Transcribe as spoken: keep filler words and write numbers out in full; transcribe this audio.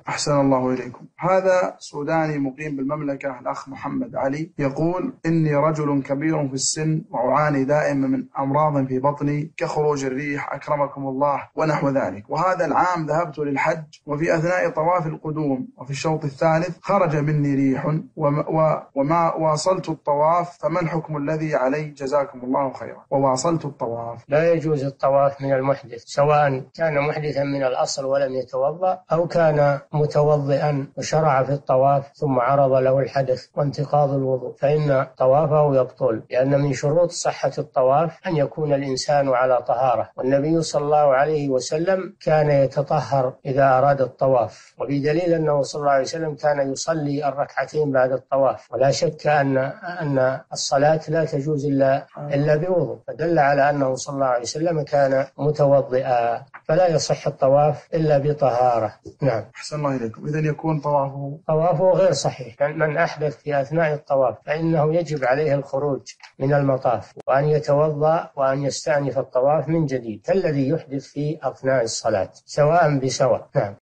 أحسن الله إليكم. هذا سوداني مقيم بالمملكة، الأخ محمد علي، يقول: إني رجل كبير في السن وأعاني دائما من أمراض في بطني كخروج الريح أكرمكم الله ونحو ذلك، وهذا العام ذهبت للحج، وفي أثناء طواف القدوم وفي الشوط الثالث خرج مني ريح وما, وما واصلت الطواف، فما الحكم الذي علي جزاكم الله خيرا؟ وواصلت الطواف. لا يجوز الطواف من المحدث، سواء كان محدثا من الأصل ولم يتوضأ أو كان متوضئا وشرع في الطواف ثم عرض له الحدث وانتقاض الوضوء، فإن طوافه يبطل، لأن من شروط صحة الطواف أن يكون الإنسان على طهارة، والنبي صلى الله عليه وسلم كان يتطهر إذا أراد الطواف، وبدليل أنه صلى الله عليه وسلم كان يصلي الركعتين بعد الطواف، ولا شك أن أن الصلاة لا تجوز إلا إلا بوضوء، فدل على أنه صلى الله عليه وسلم كان متوضئا، فلا يصح الطواف إلا بطهارة. نعم. أحسن الله إليكم. إذن يكون طوافه طوافه غير صحيح. من أحدث في أثناء الطواف فإنه يجب عليه الخروج من المطاف وأن يتوضأ وأن يستأنف الطواف من جديد، كالذي يحدث في أثناء الصلاة، سواء بسواء. نعم.